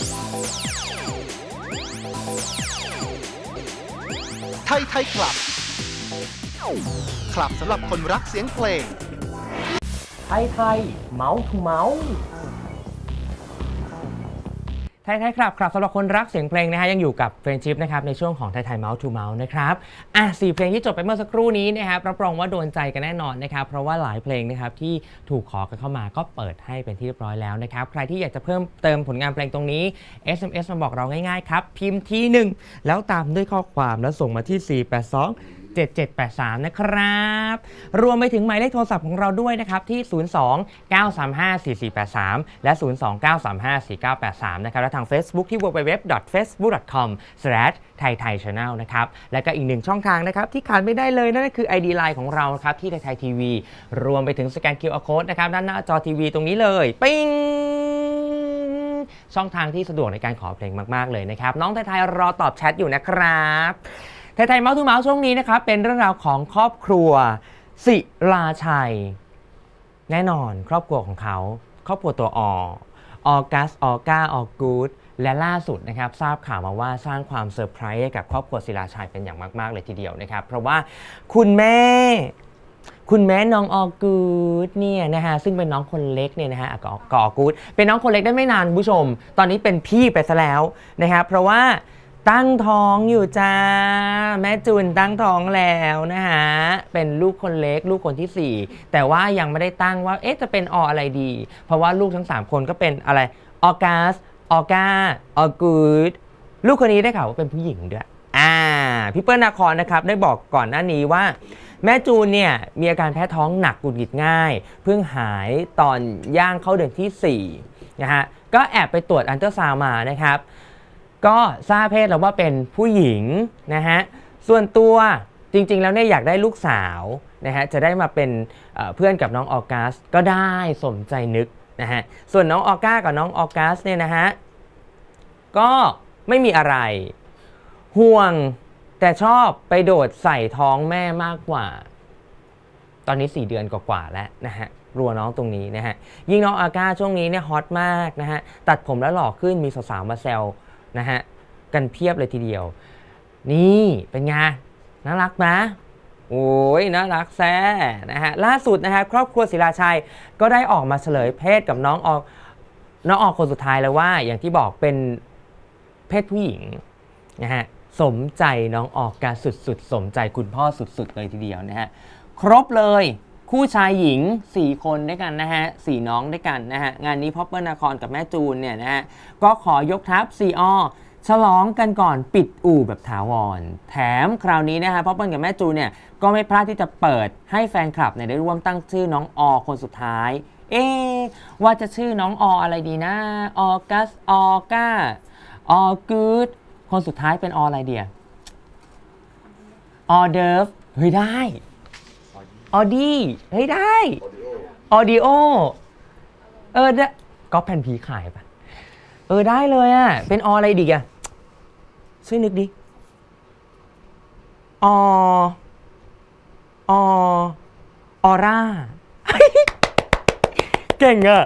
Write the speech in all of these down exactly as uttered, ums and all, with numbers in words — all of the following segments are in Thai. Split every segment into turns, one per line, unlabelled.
ไทยไทยคลับคลับสำหรับคนรักเสียงเพลง
ไทยไทยเมาส์ทูเมาส์ไทยไทยครับครับสำหรับคนรักเสียงเพลงนะฮะยังอยู่กับเฟรนชิพนะครับในช่วงของไทยไทยเมาส์ทูเมาส์นะครับอ่ะสี่เพลงที่จบไปเมื่อสักครู่นี้นะครับรับรองว่าโดนใจกันแน่นอนนะครับเพราะว่าหลายเพลงนะครับที่ถูกขอกันเข้ามาก็เปิดให้เป็นที่เรียบร้อยแล้วนะครับใครที่อยากจะเพิ่มเติมผลงานเพลงตรงนี้ เอส เอ็ม เอส มาบอกเราง่ายๆครับพิมพ์ที่หนึ่งแล้วตามด้วยข้อความแล้วส่งมาที่สี่ แปด สอง เจ็ด เจ็ด แปด สามนะครับรวมไปถึงหมายเลขโทรศัพท์ของเราด้วยนะครับที่ศูนย์ สอง เก้า สาม ห้า สี่ สี่ แปด สามและศูนย์ สอง เก้า สาม ห้า สี่ เก้า แปด สามนะครับและทาง Facebook ที่ ดับเบิลยู ดับเบิลยู ดับเบิลยู ดอท เฟซบุ๊ก ดอท คอม สแลช ไทยไทย ชาแนล นะครับและก็อีกหนึ่งช่องทางนะครับที่ขาดไม่ได้เลยนั่นก็คือ ไอ ดี ไลน์ ของเราครับที่ไทยไทยทีวีรวมไปถึงสแกน คิว อาร์ Code นะครับด้านหน้าจอทีวีตรงนี้เลยปิ๊งช่องทางที่สะดวกในการขอเพลงมากๆเลยนะครับน้องไทยไทยรอตอบแชทอยู่นะครับไทยไทยเมาส์ทูเมาส์ช่วงนี้นะครับเป็นเรื่องราวของครอบครัวศิลาชัยแน่นอนครอบครัวของเขาครอบครัวตัวอออกัสออก้าออกูดและล่าสุดนะครับทราบข่าวมาว่าสร้างความเซอร์ไพรส์ให้กับครอบครัวศิลาชัยเป็นอย่างมากๆเลยทีเดียวนะครับเพราะว่าคุณแม่คุณแม่น้องออกูดเนี่ยนะฮะซึ่งเป็นน้องคนเล็กเนี่ยนะฮะก็ออกูดเป็นน้องคนเล็กได้ไม่นานคุณผู้ชมตอนนี้เป็นพี่ไปซะแล้วนะครับเพราะว่าตั้งท้องอยู่จ้าแม่จูนตั้งท้องแล้วนะฮะเป็นลูกคนเล็กลูกคนที่สี่แต่ว่ายังไม่ได้ตั้งว่าเอ๊ะจะเป็นออะไรดีเพราะว่าลูกทั้งสามคนก็เป็นอะไรออกัสออก้าออกูดลูกคนนี้ได้ข่าวว่าเป็นผู้หญิงด้วยอ่าพี่เปิ้ลนาคอนนะครับได้บอกก่อนหน้านี้ว่าแม่จูนเนี่ยมีอาการแพ้ท้องหนักหงุดหงิดง่ายเพิ่งหายตอนย่างเข้าเดือนที่สี่นะฮะก็แอบไปตรวจอัลตราซาวด์มานะครับก็ทราบเพศแล้วว่าเป็นผู้หญิงนะฮะส่วนตัวจริงๆแล้วเนี่ยอยากได้ลูกสาวนะฮะจะได้มาเป็นเอ่อเพื่อนกับน้องออกัสก็ได้สมใจนึกนะฮะส่วนน้องออก้ากับน้องออกัสเนี่ยนะฮะก็ไม่มีอะไรห่วงแต่ชอบไปโดดใส่ท้องแม่มากกว่าตอนนี้สี่เดือนกว่าๆแล้วนะฮะรัวน้องตรงนี้นะฮะยิ่งน้องออก้าช่วงนี้เนี่ยฮอตมากนะฮะตัดผมแล้วหล่อขึ้นมีสาวๆมาแซวนะฮะกันเพียบเลยทีเดียวนี่เป็นไงน่ารักนะโอ้ยน่ารักแซ่นะฮะล่าสุดนะฮะครอบครัวศิลาชัยก็ได้ออกมาเฉลยเพศกับน้องออกน้องออกคนสุดท้ายแล้วว่าอย่างที่บอกเป็นเพศผู้หญิงนะฮะสมใจน้องออกการสุดๆสมใจคุณพ่อสุดๆเลยทีเดียวนะฮะครบเลยคู่ชายหญิงสี่คนด้วยกันนะฮะสี่น้องด้วยกันนะฮะงานนี้พ่อเปิ้ลนาคอนกับแม่จูนเนี่ยนะฮะก็ขอยกทัพซีอฉลองกันก่อนปิดอู่แบบถาวรแถมคราวนี้นะฮะพ่อเปิ้ลกับแม่จูนเนี่ยก็ไม่พลาดที่จะเปิดให้แฟนคลับเนี่ยได้ร่วมตั้งชื่อน้องออคนสุดท้ายเอ๊ว่าจะชื่อน้องออะไรดีนะออกัสออก้าออกูดคนสุดท้ายเป็นออะไรเดียออเดิร์ฟเฮ้ยได้ออดี้เฮ้ยได้ออดิโอเออก็แผ่นผีขายปะเออได้เลยอ่ะเป็นออะไรดีอ่ะช่วยนึกดิอออออร่าเก่งอ่ะ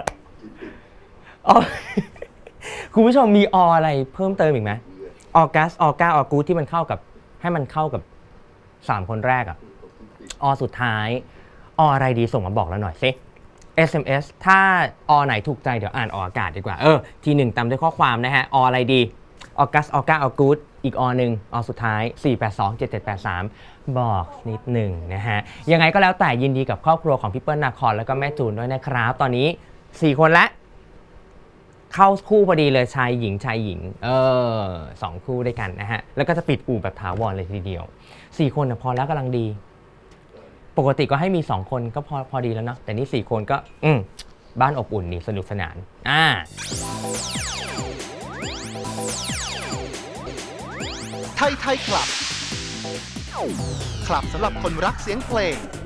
คุณผู้ชมมีออะไรเพิ่มเติมอีกไหมออกัสออก้าออกูที่มันเข้ากับให้มันเข้ากับสามคนแรกอ่ะอสุดท้ายออะไรดีส่งมาบอกเราหน่อยสิ เอส เอ็ม เอส ถ้าอไหนถูกใจเดี๋ยวอ่านออกอากาศดีกว่าเออทีหนึ่งตามด้วยข้อความนะฮะออะไรดีออกัสออก้าออกูดอีกอหนึ่งอสุดท้ายสี่ แปด สอง เจ็ด เจ็ด แปด สามบอกนิดหนึ่งนะฮะยังไงก็แล้วแต่ยินดีกับครอบครัวของพี่เปิ้ลนาคอนแล้วก็แม่จูนด้วยนะครับตอนนี้สี่คนละเข้าคู่พอดีเลยชายหญิงชายหญิงเออสองคู่ด้วยกันนะฮะแล้วก็จะปิดอู่แบบถาวรเลยทีเดียวสี่คนนะพอแล้วกำลังดีปกติก็ให้มีสองคนก็พอพอดีแล้วเนาะแต่นี่สี่คนก็อืมบ้านอบอุ่นนี่สนุกสนานอ่า
ไทยไทยคลับคลับสำหรับคนรักเสียงเพลง